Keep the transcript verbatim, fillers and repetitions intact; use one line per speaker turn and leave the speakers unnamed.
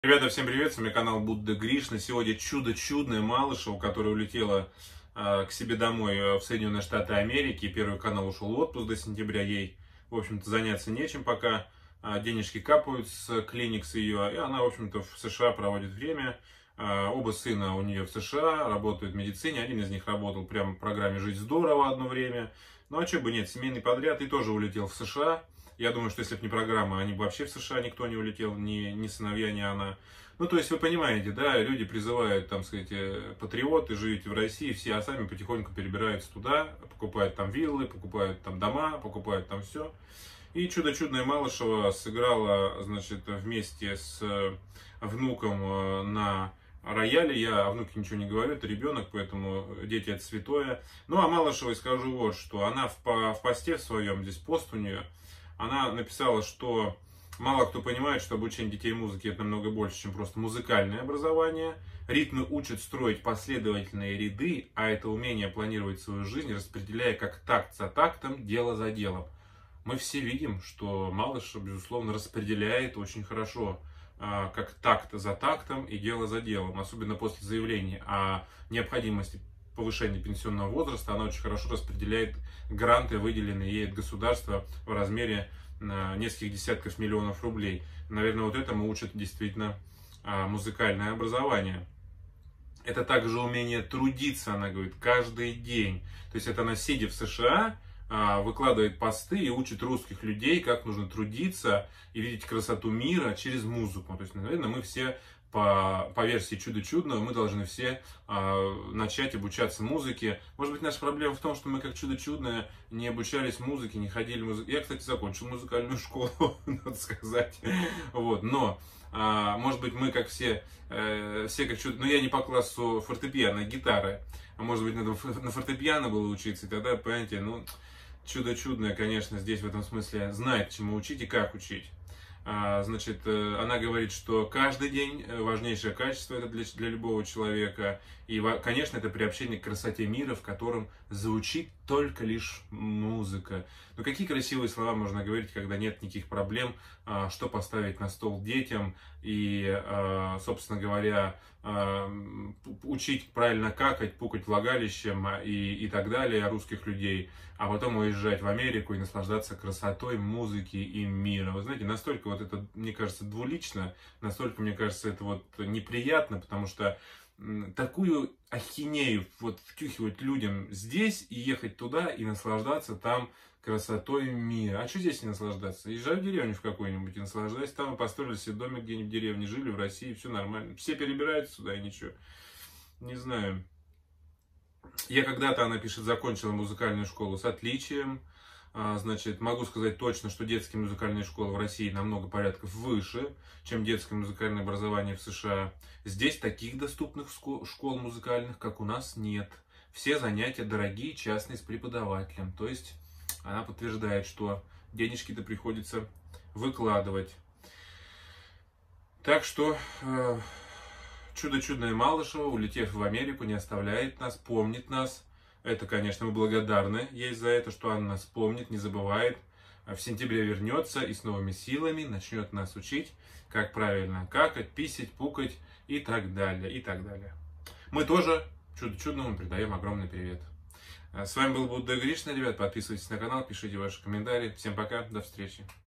Ребята, всем привет, с вами канал Будда Гришна. Сегодня чудо чудное Малышева, которая улетела э, к себе домой э, в Соединенные Штаты Америки. Первый канал ушел в отпуск до сентября, ей, в общем-то, заняться нечем пока. Э, денежки капают с клиник с ее, и она, в общем-то, в США проводит время. Э, оба сына у нее в США, работают в медицине. Один из них работал прямо в программе «Жить здорово» одно время. Ну а что бы нет, семейный подряд, и тоже улетел в США. Я думаю, что если бы не программа, они бы вообще в США никто не улетел, ни, ни сыновья, ни она. Ну, то есть, вы понимаете, да, люди призывают, там, сказать, э, патриоты, живите в России, все, а сами потихоньку перебираются туда, покупают там виллы, покупают там дома, покупают там все. И чудо-чудная Малышева сыграла, значит, вместе с внуком э, на рояле. Я о внуке ничего не говорю, это ребенок, поэтому дети это святое. Ну, а Малышевой скажу вот, что она в, в посте в своем, здесь пост у нее, она написала, что мало кто понимает, что обучение детей музыке это намного больше, чем просто музыкальное образование. Ритмы учат строить последовательные ряды, а это умение планировать свою жизнь, распределяя как такт за тактом, дело за делом. Мы все видим, что Малышева, безусловно, распределяет очень хорошо, как такт за тактом и дело за делом. Особенно после заявления о необходимости повышения пенсионного возраста, она очень хорошо распределяет гранты, выделенные ей от государства в размере нескольких десятков миллионов рублей. Наверное, вот этому учат действительно музыкальное образование. Это также умение трудиться, она говорит, каждый день. То есть это она, сидя в США, выкладывает посты и учит русских людей, как нужно трудиться и видеть красоту мира через музыку. То есть, наверное, мы все по, по версии Чудо Чудного, мы должны все э, начать обучаться музыке. Может быть, наша проблема в том, что мы как Чудо Чудное не обучались музыке, не ходили в музыку. Я, кстати, закончил музыкальную школу, надо сказать. Вот, но, э, может быть, мы как все, э, все как Чудо... Но я не по классу фортепиано, гитары. А может быть, надо на фортепиано было учиться, и тогда, понимаете, ну... Чудо чудное, конечно, здесь в этом смысле знает, чему учить и как учить. Значит, она говорит, что каждый день важнейшее качество это для, для любого человека. И, конечно, это приобщение к красоте мира, в котором звучит только лишь музыка. Но какие красивые слова можно говорить, когда нет никаких проблем, что поставить на стол детям и, собственно говоря, учить правильно какать, пукать влагалищем и, и так далее русских людей, а потом уезжать в Америку и наслаждаться красотой музыки и мира. Вы знаете, настолько вот это, мне кажется, двулично, настолько, мне кажется, это вот неприятно, потому что такую ахинею вот втюхивать людям здесь и ехать туда и наслаждаться там красотой мира. А что здесь не наслаждаться? Езжай в деревню в какую-нибудь и наслаждайся там, и построили себе домик где-нибудь в деревне, жили в России, все нормально. Все перебираются сюда и ничего. Не знаю. Я когда-то, она пишет, закончила музыкальную школу с отличием. Значит, могу сказать точно, что детские музыкальные школы в России намного порядков выше, чем детское музыкальное образование в США. Здесь таких доступных школ музыкальных, как у нас, нет. Все занятия дорогие, частные, с преподавателем. То есть, она подтверждает, что денежки-то приходится выкладывать. Так что... Э Чудо-чудная Малышева, улетев в Америку, не оставляет нас, помнит нас. Это, конечно, мы благодарны ей за это, что она нас помнит, не забывает. В сентябре вернется и с новыми силами начнет нас учить, как правильно какать, писать, пукать и так далее, и так далее. Мы тоже Чудо-чудному передаем огромный привет. С вами был Будда Гришна, ребят. Подписывайтесь на канал, пишите ваши комментарии. Всем пока, до встречи.